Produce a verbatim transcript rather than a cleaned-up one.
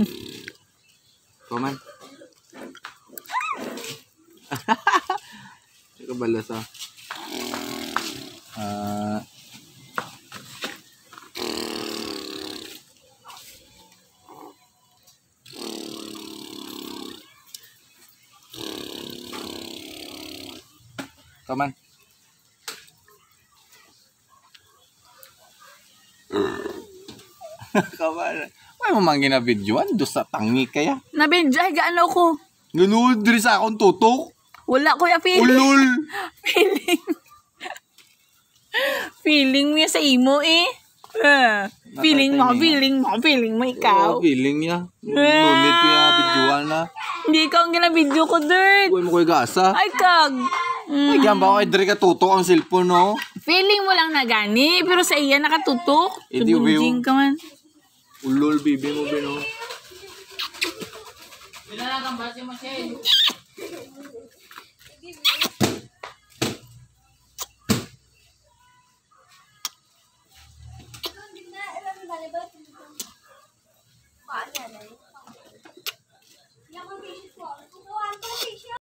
Kuman. Kabalas ah. Ah. Kuman. Kaman. Ay mo man ginabidyoan do sa tangi kaya. Nabidyo ay gaano ko. Ganoon diri sa akong tutok. Wala ko ya feeling. Ulol. Feeling. Feeling mo sa imo eh. Uh, feeling mo, feeling mo, feeling mo ikaw. Oh, feeling niya. Ngunit ko yung bidyoan na. Hindi ka ang ginabidyo ko, dirt. Huwag mo ko gasa. Ay, kag. Mm. Ay, yan ba ako ay diri ka tutok ang cellphone, no? Feeling mo lang na gani, pero sa iya nakatutok. Hindi, Subunjing ka man. Ulol, bibi mo, bino. Pinalagang basi mo siya. Paano yan eh?